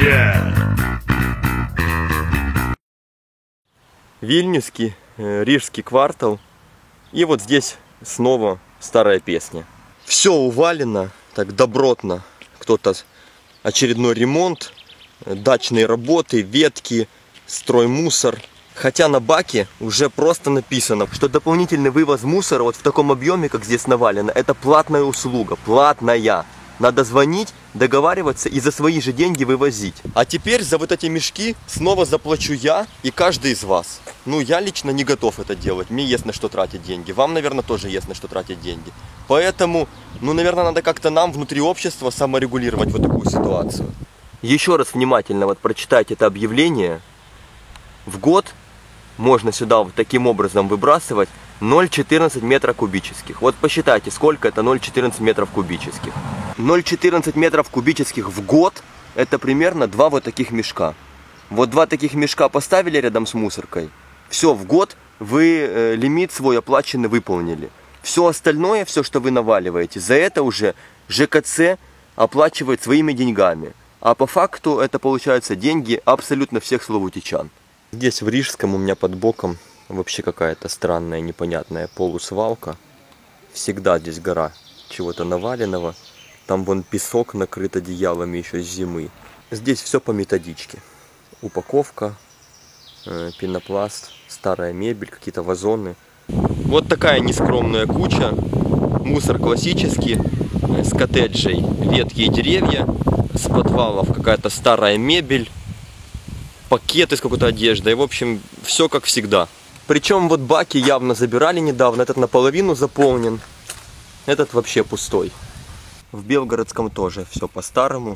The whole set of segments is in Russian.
Вильнюсский, Рижский квартал. И вот здесь снова старая песня. Все увалено, так добротно. Кто-то очередной ремонт, дачные работы, ветки, строймусор. Хотя на баке уже просто написано, что дополнительный вывоз мусора вот в таком объеме, как здесь навалено, это платная услуга, платная. Надо звонить, договариваться и за свои же деньги вывозить. А теперь за вот эти мешки снова заплачу я и каждый из вас. Ну, я лично не готов это делать. Мне есть на что тратить деньги. Вам, наверное, тоже есть на что тратить деньги. Поэтому, ну, наверное, надо как-то нам внутри общества саморегулировать вот такую ситуацию. Еще раз внимательно вот прочитайте это объявление. В год можно сюда вот таким образом выбрасывать 0,14 метра кубических. Вот посчитайте, сколько это 0,14 метров кубических. 0,14 метров кубических в год – это примерно 2 вот таких мешка. Вот 2 таких мешка поставили рядом с мусоркой. Все, в год вы лимит свой оплаченный выполнили. Все остальное, все, что вы наваливаете, за это уже ЖКЦ оплачивает своими деньгами. А по факту это получаются деньги абсолютно всех славутичан. Здесь в Рижском у меня под боком вообще какая-то странная, непонятная полусвалка. Всегда здесь гора чего-то наваленного. Там вон песок накрыт одеялами еще с зимы. Здесь все по методичке. Упаковка, пенопласт, старая мебель, какие-то вазоны. Вот такая нескромная куча. Мусор классический, с коттеджей ветки и деревья, с подвалов какая-то старая мебель, пакеты с какой-то одеждой. В общем, все как всегда. Причем вот баки явно забирали недавно. Этот наполовину заполнен, этот вообще пустой. В Белгородском тоже все по-старому.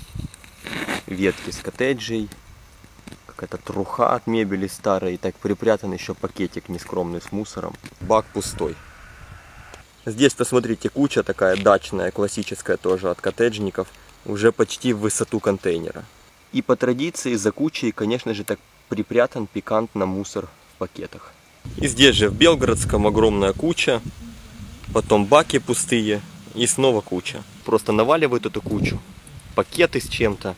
Ветки с коттеджей, какая-то труха от мебели старой. И так припрятан еще пакетик нескромный с мусором. Бак пустой. Здесь, посмотрите, куча такая дачная, классическая тоже от коттеджников. Уже почти в высоту контейнера. И по традиции за кучей, конечно же, так припрятан пикантно мусор в пакетах. И здесь же в Белгородском огромная куча. Потом баки пустые. И снова куча. Просто наваливают эту кучу. Пакеты с чем-то.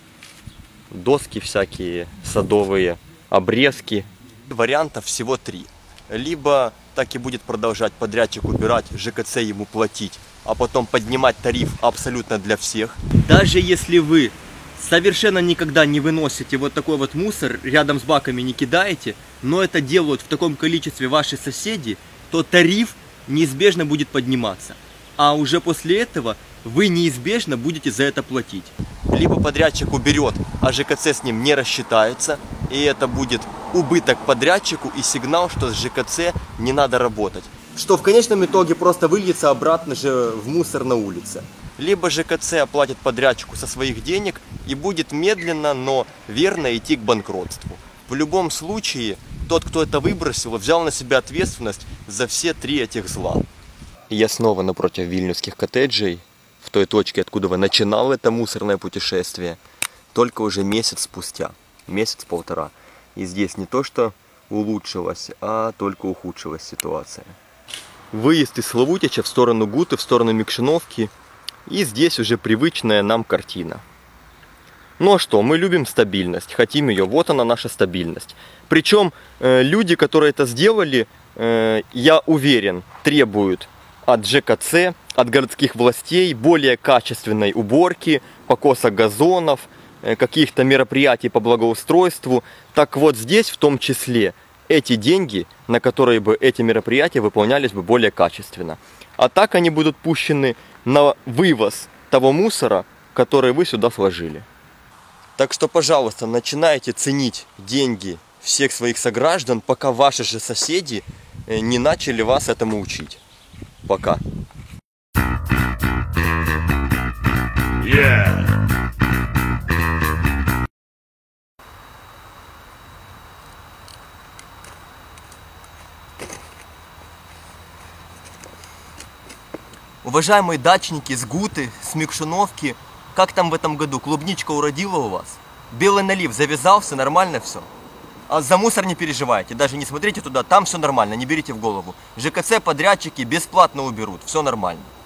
Доски всякие садовые. Обрезки. Вариантов всего 3. Либо так и будет продолжать подрядчик убирать, ЖКЦ ему платить, а потом поднимать тариф абсолютно для всех. Даже если вы совершенно никогда не выносите вот такой вот мусор, рядом с баками не кидаете, но это делают в таком количестве ваши соседи, то тариф неизбежно будет подниматься. А уже после этого вы неизбежно будете за это платить. Либо подрядчик уберет, а ЖКЦ с ним не рассчитается, и это будет убыток подрядчику и сигнал, что с ЖКЦ не надо работать. Что в конечном итоге просто выльется обратно же в мусор на улице. Либо ЖКЦ оплатит подрядчику со своих денег и будет медленно, но верно идти к банкротству. В любом случае, тот, кто это выбросил, взял на себя ответственность за все 3 этих зла. Я снова напротив вильнюсских коттеджей, в той точке, откуда я начинал это мусорное путешествие, только уже месяц спустя, месяц-полтора. И здесь не то, что улучшилась, а только ухудшилась ситуация. Выезд из Славутича в сторону Гуты, в сторону Микшиновки. И здесь уже привычная нам картина. Ну а что, мы любим стабильность, хотим ее, вот она наша стабильность. Причем люди, которые это сделали, я уверен, требуют от ЖКЦ, от городских властей более качественной уборки, покоса газонов, каких-то мероприятий по благоустройству. Так вот здесь в том числе эти деньги, на которые бы эти мероприятия выполнялись бы более качественно. А так они будут пущены на вывоз того мусора, который вы сюда сложили. Так что, пожалуйста, начинайте ценить деньги всех своих сограждан, пока ваши же соседи не начали вас этому учить. Пока. Уважаемые дачники с Гуты, с Микшиновки, как там в этом году? Клубничка уродила у вас? Белый налив завязался, нормально все? А за мусор не переживайте, даже не смотрите туда, там все нормально, не берите в голову. ЖКЦ, подрядчики бесплатно уберут, все нормально.